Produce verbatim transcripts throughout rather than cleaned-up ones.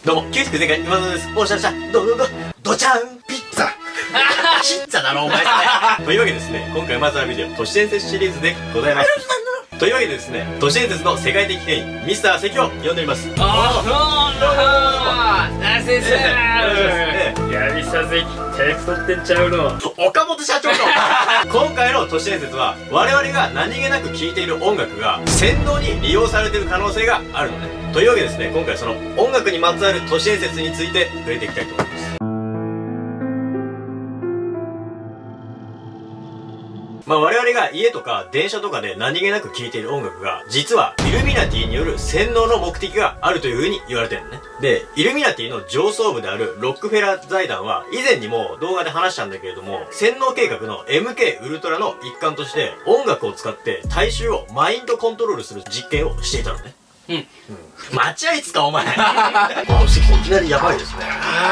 どうも、キューティク全開、今のです。おしゃしゃ、どどど、どちゃん、ピッツァ。ピッツァだろ、お前それ。というわけでですね、今回まずはビデオ、都市伝説シリーズでございます。というわけでですね、都市伝説の世界的権威、ミスター関を呼んでおります。 ああ、どうもナーセンスー闇さ関、テク取ってんちゃうの。 岡本社長と今回の都市伝説は、我々が何気なく聴いている音楽が、洗脳に利用されている可能性があるのね。というわけでですね、今回その音楽にまつわる都市伝説について触れていきたいと思います。まあ我々が家とか電車とかで何気なく聴いている音楽が、実はイルミナティによる洗脳の目的があるという風に言われてるのね。で、イルミナティの上層部であるロックフェラー財団は、以前にも動画で話したんだけれども、洗脳計画の エムケー ウルトラの一環として、音楽を使って大衆をマインドコントロールする実験をしていたのね。うん。うん。待合室か、お前。あ、関さんいきなりやばいですね。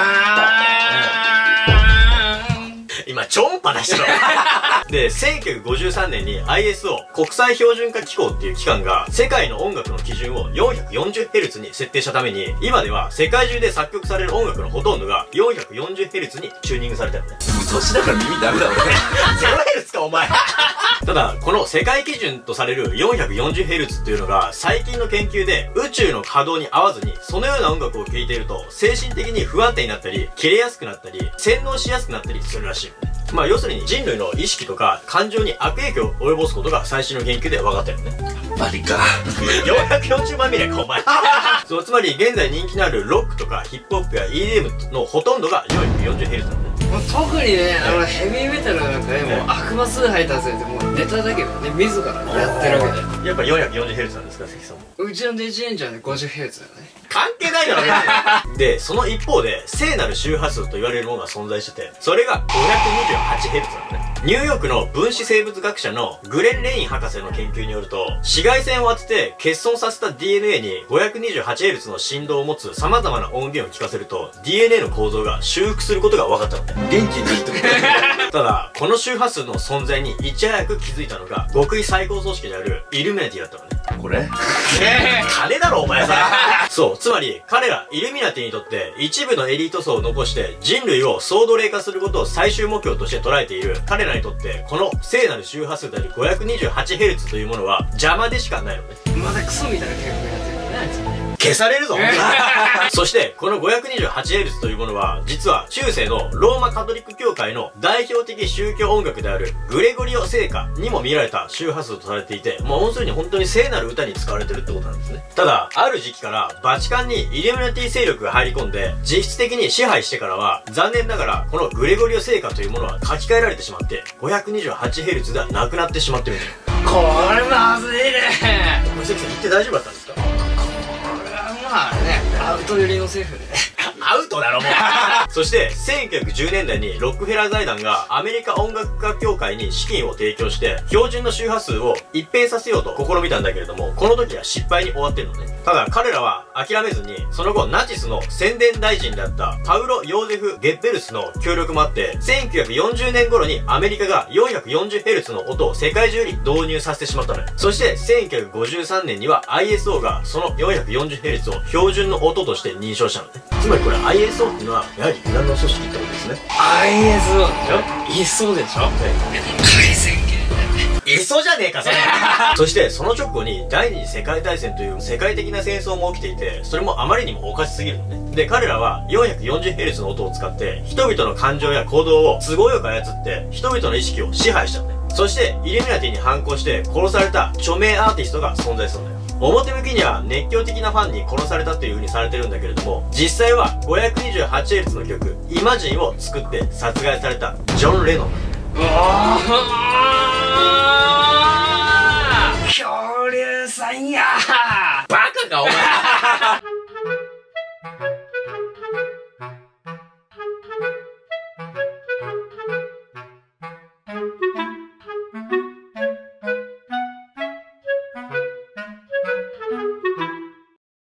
今、超音波出してる。で、せんきゅうひゃくごじゅうさんねんに アイエスオー 国際標準化機構っていう機関が世界の音楽の基準を よんひゃくよんじゅうヘルツ に設定したために、今では世界中で作曲される音楽のほとんどが よんひゃくよんじゅうヘルツ にチューニングされてるね。 年だから耳ダメだ俺。 ゼロヘルツかお前。ただ、この世界基準とされる よんひゃくよんじゅうヘルツ っていうのが最近の研究で宇宙の波動に合わずにそのような音楽を聴いていると精神的に不安定になったり、切れやすくなったり、洗脳しやすくなったりするらしい。まあ要するに人類の意識とか感情に悪影響を及ぼすことが最新の研究で分かってるね。 マジか。 よんひゃくよんじゅうまんミリかお前。そう、つまり現在人気のあるロックとかヒップホップや イーディーエム のほとんどが よんひゃくよんじゅうヘルツ なんだね。 特にね、あのヘビーメタルなんかね、もう悪魔崇拝達成ってもうネタだけどね、自らやってるわけで。 やっぱ よんひゃくよんじゅうヘルツ なんですか、関さんも。 うちのデジエンジャーで ごじゅうヘルツ だよね。 関係ないだろ、別に。で、その一方で、聖なる周波数と言われるものが存在してて、それが ごひゃくにじゅうはちヘルツ なのね。ニューヨークの分子生物学者のグレン・レイン博士の研究によると、紫外線を当てて欠損させた ディーエヌエー に ごひゃくにじゅうはちヘルツ の振動を持つ様々な音源を聞かせると、ディーエヌエー の構造が修復することが分かったのね。 元気になるってことただ、この周波数の存在にいち早く気づいたのが、極意最高組織であるイルミナティだったのね。 これ金だろお前さ。そう、つまり彼らイルミナティにとって一部のエリート層を残して人類を総奴隷化することを最終目標として捉えている彼らにとって、この聖なる周波数である ごひゃくにじゅうはちヘルツ というものは邪魔でしかないのね。 まだクソみたいな計画やってるよね、あいつね。 消されるぞそして、この ごひゃくにじゅうはちヘルツ というものは、実は中世のローマカトリック教会の代表的宗教音楽であるグレゴリオ聖歌にも見られた周波数とされていて、もう要するに本当に聖なる歌に使われてるってことなんですね。ただ、ある時期からバチカンにイルミナティ勢力が入り込んで、実質的に支配してからは、残念ながらこのグレゴリオ聖歌というものは書き換えられてしまって、ごひゃくにじゅうはちヘルツ ではなくなってしまってるんだよ。 これまずいね。 これ関さん言って大丈夫だったんですか？ まあね、アウト寄りの政府でアウトだろもうそしてせんきゅうひゃくじゅうねんだいにロックフェラー財団がアメリカ音楽家協会に資金を提供して標準の周波数を一変させようと試みたんだけれども、この時は失敗に終わってるのね。ただ彼らは諦めずに、その後ナチスの宣伝大臣であったパウロ・ヨーゼフ・ゲッベルスの協力もあって、せんきゅうひゃくよんじゅうねん頃にアメリカが よんひゃくよんじゅうヘルツ の音を世界中に導入させてしまったのよ。そしてせんきゅうひゃくごじゅうさんねんには アイエスオー がその よんひゃくよんじゅうヘルツ を標準の音として認証したのね。つまりこれ アイエスオー っていうのはやはり裏の組織ってことですね。 アイエスオー でしょ。いっそうでしょ。開戦権いそうじゃねえかそれそしてその直後に第二次世界大戦という世界的な戦争も起きていて、それもあまりにもおかしすぎるのね。で、彼らは よんひゃくよんじゅうヘルツ の音を使って人々の感情や行動を都合よく操って人々の意識を支配したのね。そしてイルミナティに反抗して殺された著名アーティストが存在するんだよ。表向きには熱狂的なファンに殺されたという風にされてるんだけれども、実際は ごひゃくにじゅうはちヘルツ の曲イマジンを作って殺害されたジョン・レノン。 うわー恐竜さんや